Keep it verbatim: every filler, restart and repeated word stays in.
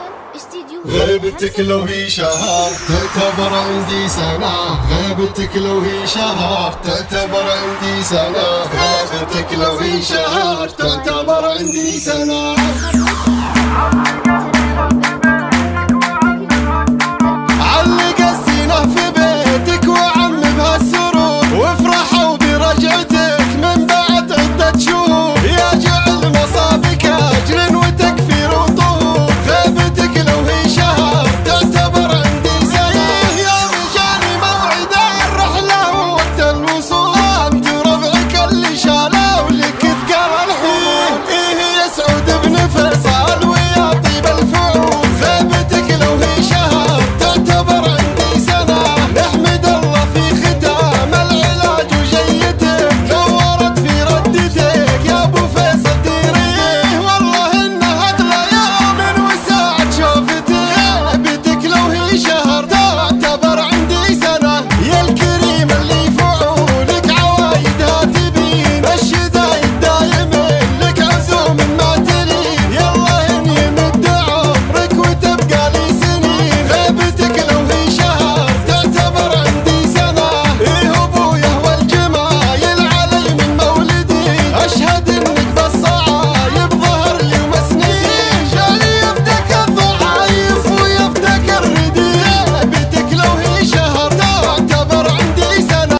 استديو غيبتك لو هي شهر تعتبر عندي سنة، غيبتك لو هي شهر تعتبر عندي سنة، غيبتك لو هي شهر تعتبر عندي سنة.